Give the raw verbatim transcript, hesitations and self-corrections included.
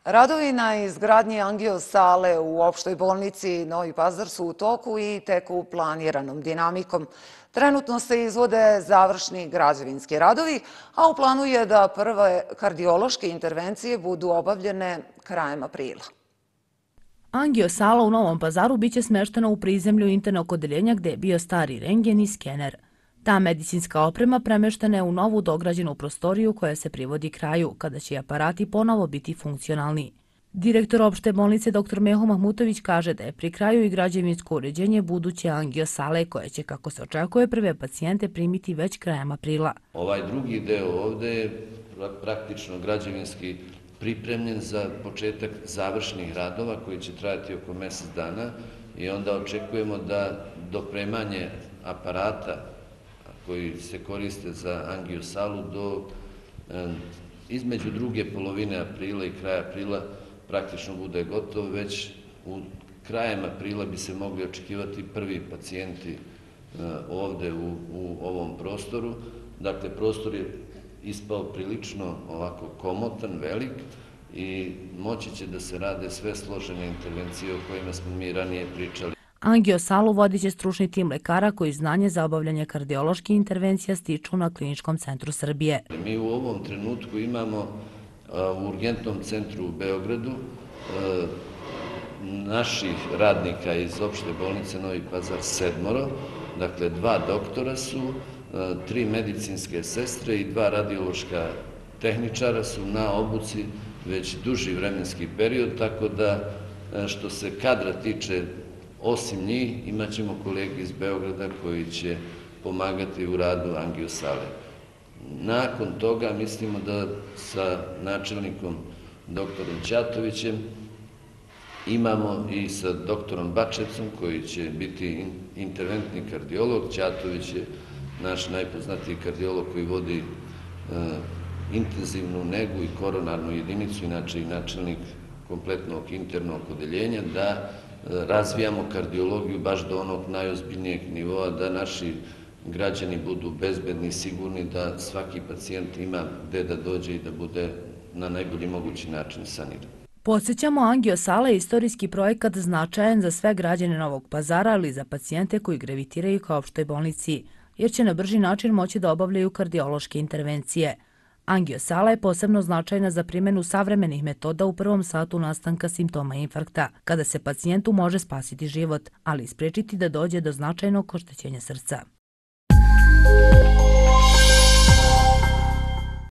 Radovi na izgradnji angio-sale u opštoj bolnici Novi Pazar su u toku i teku planiranom dinamikom. Trenutno se izvode završni građevinski radovi, a u planu je da prve kardiološke intervencije budu obavljene krajem aprila. Angio-sala u Novom Pazaru biće smeštena u prizemlju internog odeljenja gde je bio stari rendgen i skener. Ta medicinska oprema premeštena je u novu dograđenu prostoriju koja se privodi kraju, kada će aparati ponovo biti funkcionalni. Direktor opšte bolnice dr Meho Mahmutović kaže da je pri kraju i građevinsko uređenje buduće angio-sale koje će, kako se očekuje, prve pacijente primiti već krajem aprila. Ovaj drugi deo ovde je praktično građevinski pripremljen za početak završnih radova koji će trajati oko mesec dana i onda očekujemo da dopremanje aparata koji se koriste za angio-salu do između druge polovine aprila i kraja aprila praktično bude gotov. Već u krajem aprila bi se mogli očekivati prvi pacijenti ovde u, u ovom prostoru. Dakle, prostor je ispao prilično ovako komotan, velik i moći će da se rade sve složene intervencije o kojima smo mi ranije pričali. Angio-salu vodit će stručni tim lekara koji znanje za obavljanje kardioloških intervencija stiču na Kliničkom centru Srbije. Mi u ovom trenutku imamo u urgentnom centru u Beogradu naših radnika iz opšte bolnice Novi Pazar sedmoro, dakle dva doktora su, tri medicinske sestre i dva radiološka tehničara su na obuci već duži vremenski period, tako da što se kadra tiče, osim njih, imat ćemo kolege iz Beograda koji će pomagati u radu angio-sale. Nakon toga mislimo da sa načelnikom doktorom Ćatovićem imamo i sa doktorom Bačevcom koji će biti interventni kardiolog. Ćatović je naš najpoznatiji kardiolog koji vodi intenzivnu negu i koronarnu jedinicu, inače i načelnik kompletnog internog odeljenja, da razvijamo kardiologiju baš do onog najozbiljnijeg nivoa, da naši građani budu bezbedni i sigurni, da svaki pacijent ima gde da dođe i da bude na najbolji mogući način saniran. Podsjećamo, angio-sala je istorijski projekat značajan za sve građane Novog Pazara, ali i za pacijente koji gravitiraju ka opštoj bolnici, jer će na brži način moći da obavljaju kardiološke intervencije. Angio-sala je posebno značajna za primjenu savremenih metoda u prvom satu nastanka simptoma infarkta, kada se pacijentu može spasiti život, ali i sprečiti da dođe do značajnog oštećenja srca.